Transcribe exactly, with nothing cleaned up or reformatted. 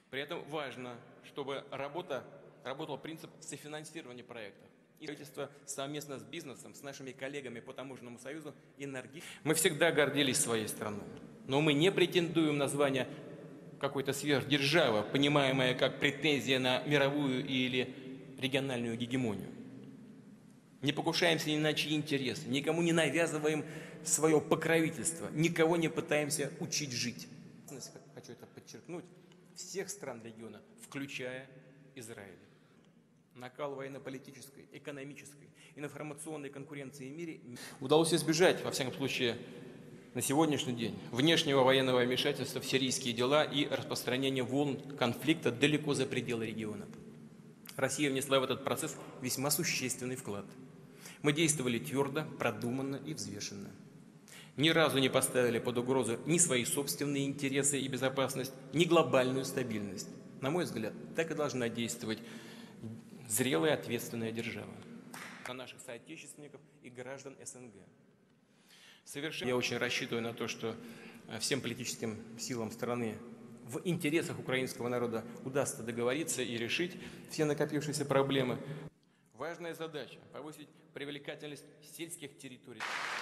При этом важно, чтобы работа, работал принцип софинансирования проекта. И правительство совместно с бизнесом, с нашими коллегами по Таможенному союзу энергии. Мы всегда гордились своей страной, но мы не претендуем на звание какой-то сверхдержавы, понимаемое как претензия на мировую или региональную гегемонию. Не покушаемся ни на чьи интересы, никому не навязываем свое покровительство, никого не пытаемся учить жить. Хочу это подчеркнуть, всех стран региона, включая Израиль. Накал военно-политической, экономической, информационной конкуренции в мире удалось избежать, во всяком случае, на сегодняшний день, внешнего военного вмешательства в сирийские дела и распространения волн конфликта далеко за пределы региона. Россия внесла в этот процесс весьма существенный вклад. Мы действовали твердо, продуманно и взвешенно. Ни разу не поставили под угрозу ни свои собственные интересы и безопасность, ни глобальную стабильность. На мой взгляд, так и должна действовать зрелая ответственная держава на наших соотечественников и граждан СНГ. Совершенно я очень рассчитываю на то, что всем политическим силам страны в интересах украинского народа удастся договориться и решить все накопившиеся проблемы. Важная задача – повысить привлекательность сельских территорий.